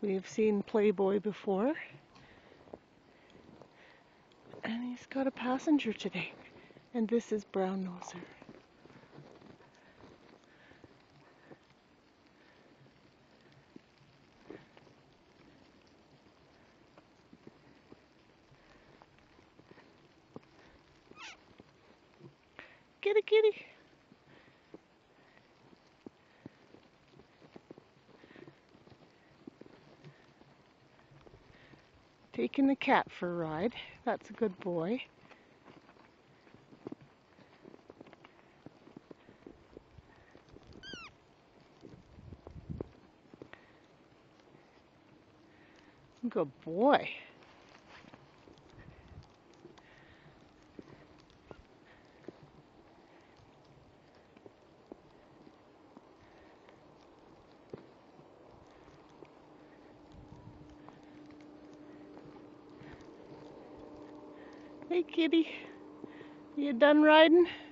We've seen Playboy before, and he's got a passenger today, and this is Brown Noser. Kitty, kitty. Taking the cat for a ride. That's a good boy. Good boy. Hey kitty, you done riding?